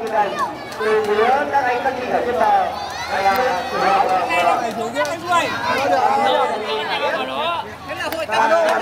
như này từ phía các anh các chị ở trên bờ là